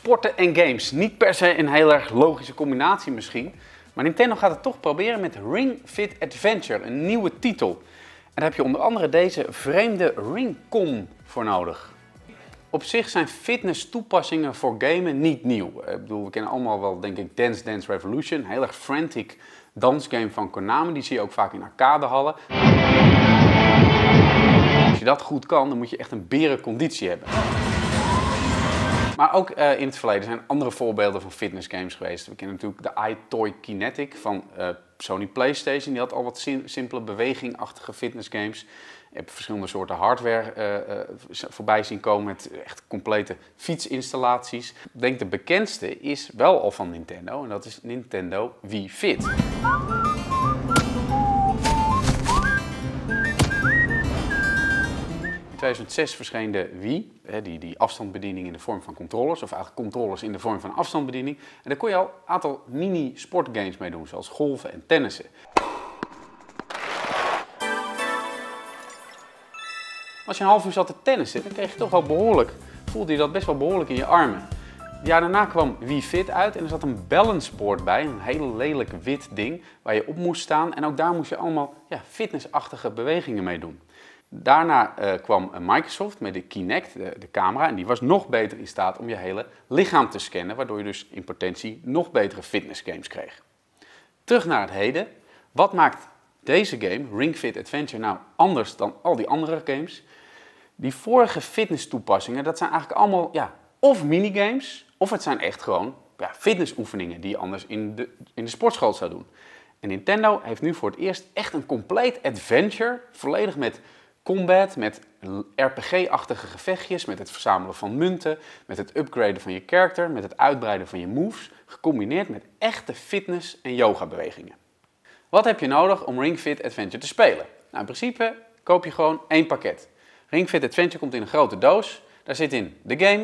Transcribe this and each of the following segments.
Sporten en games. Niet per se een heel erg logische combinatie misschien. Maar Nintendo gaat het toch proberen met Ring Fit Adventure, een nieuwe titel. En daar heb je onder andere deze vreemde Ring-Con voor nodig. Op zich zijn fitness toepassingen voor gamen niet nieuw. Ik bedoel, we kennen allemaal wel denk ik Dance Dance Revolution. Een heel erg frantic dansgame van Konami. Die zie je ook vaak in arcadehallen. Als je dat goed kan, dan moet je echt een berenconditie hebben. Maar ook in het verleden zijn andere voorbeelden van fitnessgames geweest. We kennen natuurlijk de iToy Kinetic van Sony PlayStation. Die had al wat simpele bewegingachtige fitnessgames. Je hebt verschillende soorten hardware voorbij zien komen met echt complete fietsinstallaties. Ik denk de bekendste is wel al van Nintendo en dat is Nintendo Wii Fit. In 2006 verscheen de Wii, die afstandsbediening in de vorm van controllers, of eigenlijk controllers in de vorm van afstandsbediening. En daar kon je al een aantal mini-sportgames mee doen, zoals golfen en tennissen. Als je een half uur zat te tennissen, dan kreeg je toch wel behoorlijk, voelde je dat best wel behoorlijk in je armen. Het jaar daarna kwam Wii Fit uit en er zat een balanceboard bij, een heel lelijk wit ding waar je op moest staan. En ook daar moest je allemaal fitnessachtige bewegingen mee doen. Daarna kwam Microsoft met de Kinect, de camera, en die was nog beter in staat om je hele lichaam te scannen, waardoor je dus in potentie nog betere fitnessgames kreeg. Terug naar het heden. Wat maakt deze game, Ring Fit Adventure, nou anders dan al die andere games? Die vorige fitness toepassingen, dat zijn eigenlijk allemaal of minigames, of het zijn echt gewoon fitnessoefeningen die je anders in de sportschool zou doen. En Nintendo heeft nu voor het eerst echt een compleet adventure, volledig met combat, met RPG-achtige gevechtjes, met het verzamelen van munten, met het upgraden van je character, met het uitbreiden van je moves, gecombineerd met echte fitness- en yoga-bewegingen. Wat heb je nodig om Ring Fit Adventure te spelen? Nou, in principe koop je gewoon één pakket. Ring Fit Adventure komt in een grote doos. Daar zit in de game,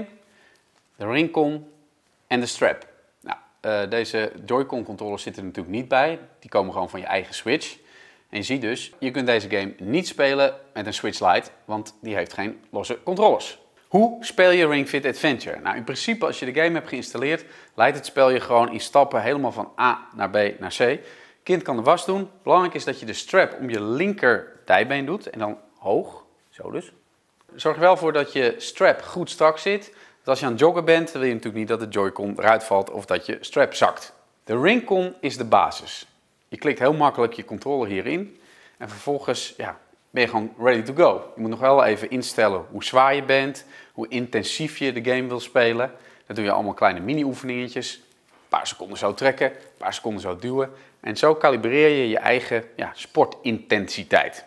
de Ring-Con en de strap. Nou, deze Joy-Con controllers zitten er natuurlijk niet bij. Die komen gewoon van je eigen Switch. En je ziet dus, je kunt deze game niet spelen met een Switch Lite, want die heeft geen losse controllers. Hoe speel je Ring Fit Adventure? Nou, in principe als je de game hebt geïnstalleerd, leidt het spel je gewoon in stappen helemaal van A naar B naar C. Kind kan de was doen. Belangrijk is dat je de strap om je linker dijbeen doet en dan hoog, zo dus. Zorg er wel voor dat je strap goed strak zit. Want als je aan het joggen bent, dan wil je natuurlijk niet dat de Joy-Con eruit valt of dat je strap zakt. De Ring-Con is de basis. Je klikt heel makkelijk je controller hierin en vervolgens ben je gewoon ready to go. Je moet nog wel even instellen hoe zwaar je bent, hoe intensief je de game wil spelen. Dan doe je allemaal kleine mini-oefeningetjes. Een paar seconden zo trekken, een paar seconden zo duwen. En zo kalibreer je je eigen sportintensiteit.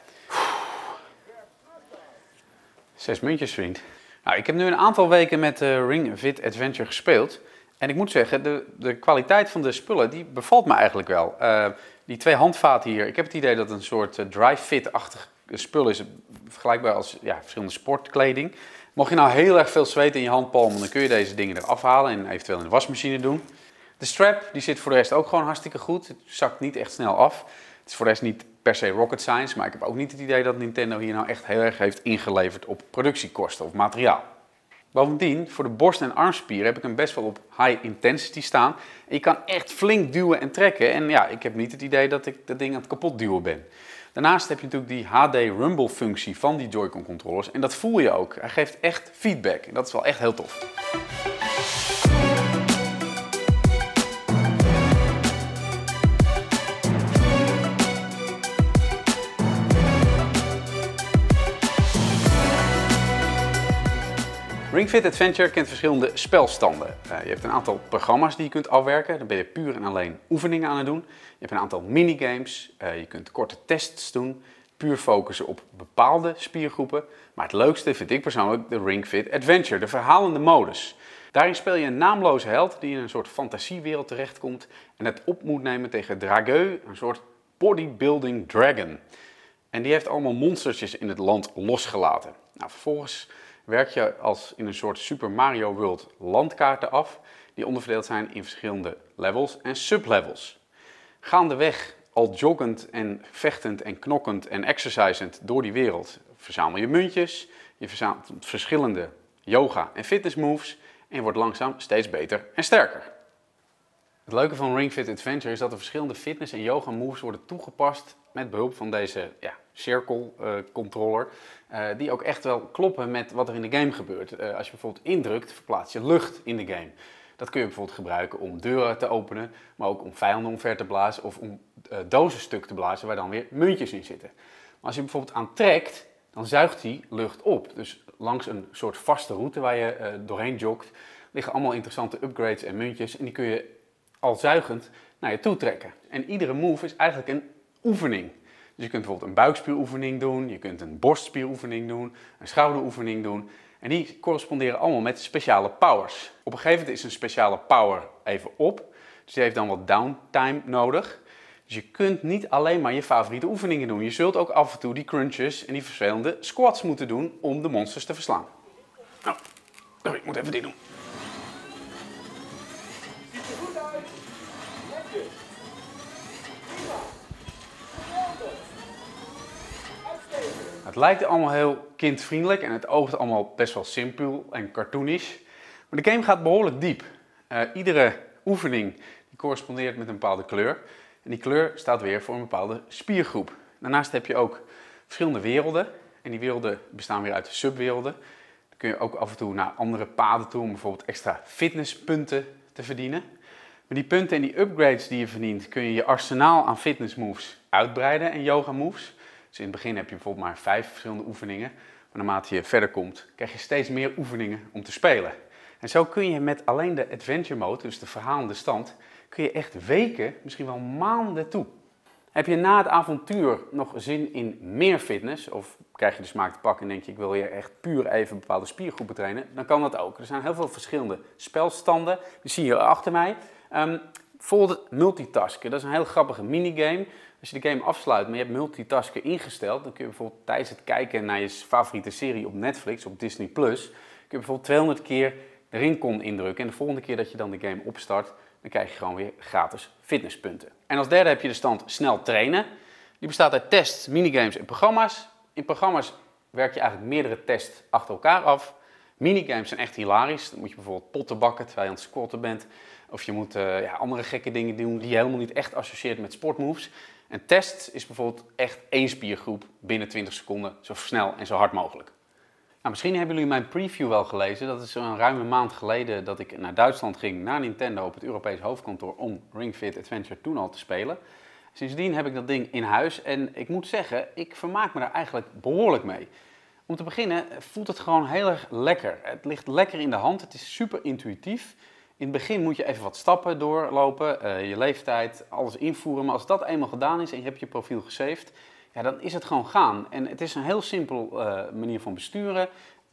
6 muntjes, vriend. Nou, ik heb nu een aantal weken met Ring Fit Adventure gespeeld. En ik moet zeggen, de kwaliteit van de spullen die bevalt me eigenlijk wel. Die 2 handvaten hier, ik heb het idee dat het een soort dry fit-achtig spul is. Vergelijkbaar als verschillende sportkleding. Mocht je nou heel erg veel zweten in je handpalmen, dan kun je deze dingen eraf halen en eventueel in de wasmachine doen. De strap die zit voor de rest ook gewoon hartstikke goed. Het zakt niet echt snel af. Het is voor de rest niet per se rocket science, maar ik heb ook niet het idee dat Nintendo hier nou echt heel erg heeft ingeleverd op productiekosten of materiaal. Bovendien, voor de borst- en armspieren heb ik hem best wel op high intensity staan. En je kan echt flink duwen en trekken. En ik heb niet het idee dat ik dat ding aan het kapot duwen ben. Daarnaast heb je natuurlijk die HD Rumble functie van die Joy-Con controllers. En dat voel je ook. Hij geeft echt feedback. En dat is wel echt heel tof. Ring Fit Adventure kent verschillende spelstanden. Je hebt een aantal programma's die je kunt afwerken. Dan ben je puur en alleen oefeningen aan het doen. Je hebt een aantal minigames. Je kunt korte tests doen. Puur focussen op bepaalde spiergroepen. Maar het leukste vind ik persoonlijk de Ring Fit Adventure, de verhalende modus. Daarin speel je een naamloze held die in een soort fantasiewereld terechtkomt en het op moet nemen tegen Drageu, een soort bodybuilding dragon. En die heeft allemaal monstertjes in het land losgelaten. Nou, vervolgens werk je als in een soort Super Mario World landkaarten af, die onderverdeeld zijn in verschillende levels en sublevels. Gaandeweg, al joggend en vechtend en knokkend en exercisend door die wereld, verzamel je muntjes, je verzamelt verschillende yoga en fitness moves en je wordt langzaam steeds beter en sterker. Het leuke van Ring Fit Adventure is dat er verschillende fitness- en yoga moves worden toegepast met behulp van deze circle controller. Die ook echt wel kloppen met wat er in de game gebeurt. Als je bijvoorbeeld indrukt, verplaats je lucht in de game. Dat kun je bijvoorbeeld gebruiken om deuren te openen, maar ook om vijanden omver te blazen of om dozen stuk te blazen waar dan weer muntjes in zitten. Maar als je bijvoorbeeld aan trekt, dan zuigt die lucht op. Dus langs een soort vaste route waar je doorheen jogt, liggen allemaal interessante upgrades en muntjes en die kun je al zuigend naar je toe trekken. En iedere move is eigenlijk een oefening. Dus je kunt bijvoorbeeld een buikspieroefening doen, je kunt een borstspieroefening doen, een schouderoefening doen. En die corresponderen allemaal met speciale powers. Op een gegeven moment is een speciale power even op, dus die heeft dan wat downtime nodig. Dus je kunt niet alleen maar je favoriete oefeningen doen. Je zult ook af en toe die crunches en die vervelende squats moeten doen om de monsters te verslaan. Nou, ik moet even dit doen. Ziet er goed uit. Netjes. Prima. Geweldig. Uitstekend. Het lijkt allemaal heel kindvriendelijk en het oogt allemaal best wel simpel en cartoonish. Maar de game gaat behoorlijk diep. Iedere oefening die correspondeert met een bepaalde kleur. En die kleur staat weer voor een bepaalde spiergroep. Daarnaast heb je ook verschillende werelden. En die werelden bestaan weer uit subwerelden. Dan kun je ook af en toe naar andere paden toe om bijvoorbeeld extra fitnesspunten te verdienen. Met die punten en die upgrades die je verdient kun je je arsenaal aan fitness moves uitbreiden en yoga moves. Dus in het begin heb je bijvoorbeeld maar 5 verschillende oefeningen. Maar naarmate je verder komt, krijg je steeds meer oefeningen om te spelen. En zo kun je met alleen de adventure mode, dus de verhalende stand, kun je echt weken, misschien wel maanden toe. Heb je na het avontuur nog zin in meer fitness, of krijg je de smaak te pakken en denk je ik wil hier echt puur even bepaalde spiergroepen trainen, dan kan dat ook. Er zijn heel veel verschillende spelstanden, die zie je hier achter mij. Bijvoorbeeld multitasken, dat is een heel grappige minigame. Als je de game afsluit, maar je hebt multitasken ingesteld, dan kun je bijvoorbeeld tijdens het kijken naar je favoriete serie op Netflix, op Disney+, kun je bijvoorbeeld 200 keer de ringcon indrukken. En de volgende keer dat je dan de game opstart, dan krijg je gewoon weer gratis fitnesspunten. En als derde heb je de stand snel trainen. Die bestaat uit tests, minigames en programma's. In programma's werk je eigenlijk meerdere tests achter elkaar af. Minigames zijn echt hilarisch. Dan moet je bijvoorbeeld potten bakken terwijl je aan het squatten bent. Of je moet andere gekke dingen doen die je helemaal niet echt associeert met sportmoves. En tests is bijvoorbeeld echt één spiergroep binnen 20 seconden, zo snel en zo hard mogelijk. Nou, misschien hebben jullie mijn preview wel gelezen. Dat is zo'n ruime maand geleden dat ik naar Duitsland ging, naar Nintendo op het Europees hoofdkantoor om Ring Fit Adventure toen al te spelen. Sindsdien heb ik dat ding in huis en ik moet zeggen, ik vermaak me daar eigenlijk behoorlijk mee. Om te beginnen voelt het gewoon heel erg lekker. Het ligt lekker in de hand, het is super intuïtief. In het begin moet je even wat stappen doorlopen, je leeftijd, alles invoeren. Maar als dat eenmaal gedaan is en je hebt je profiel gesaved, ja, dan is het gewoon gaan. En het is een heel simpel manier van besturen.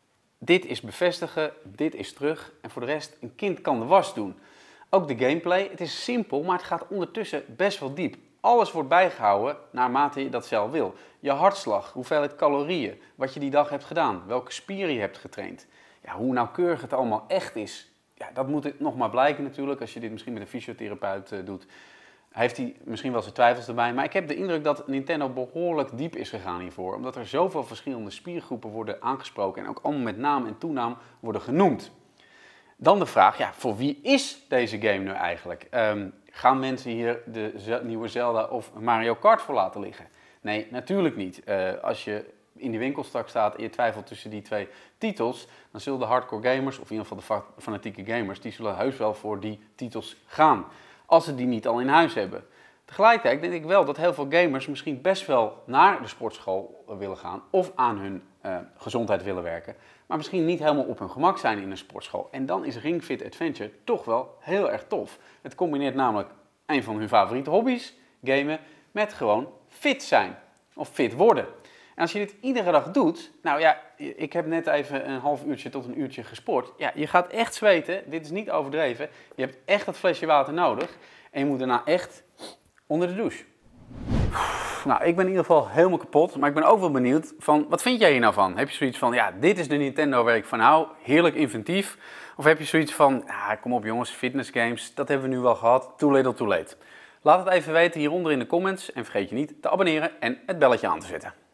Dit is bevestigen, dit is terug. En voor de rest, een kind kan de was doen. Ook de gameplay, het is simpel, maar het gaat ondertussen best wel diep. Alles wordt bijgehouden naarmate je dat zelf wil. Je hartslag, hoeveelheid calorieën, wat je die dag hebt gedaan, welke spieren je hebt getraind. Ja, hoe nauwkeurig het allemaal echt is, ja, dat moet nog maar blijken natuurlijk. Als je dit misschien met een fysiotherapeut doet, heeft hij misschien wel zijn twijfels erbij. Maar ik heb de indruk dat Nintendo behoorlijk diep is gegaan hiervoor. Omdat er zoveel verschillende spiergroepen worden aangesproken en ook allemaal met naam en toenaam worden genoemd. Dan de vraag, ja, voor wie is deze game nu eigenlijk? Gaan mensen hier de nieuwe Zelda of Mario Kart voor laten liggen? Nee, natuurlijk niet. Als je in die winkel straks staat en je twijfelt tussen die twee titels, dan zullen de hardcore gamers, of in ieder geval de fanatieke gamers, die zullen heus wel voor die titels gaan. Als ze die niet al in huis hebben. Tegelijkertijd denk ik wel dat heel veel gamers misschien best wel naar de sportschool willen gaan of aan hun gezondheid willen werken, maar misschien niet helemaal op hun gemak zijn in een sportschool. En dan is Ring Fit Adventure toch wel heel erg tof. Het combineert namelijk een van hun favoriete hobby's, gamen, met gewoon fit zijn of fit worden. En als je dit iedere dag doet, nou ja, ik heb net even een half uurtje tot een uurtje gesport. Ja, je gaat echt zweten, dit is niet overdreven. Je hebt echt dat flesje water nodig en je moet daarna echt onder de douche. Nou, ik ben in ieder geval helemaal kapot, maar ik ben ook wel benieuwd van, wat vind jij hier nou van? Heb je zoiets van, ja, dit is de Nintendo waar ik van hou, heerlijk inventief? Of heb je zoiets van, ja, kom op jongens, fitnessgames, dat hebben we nu wel gehad, too little too late. Laat het even weten hieronder in de comments en vergeet je niet te abonneren en het belletje aan te zetten.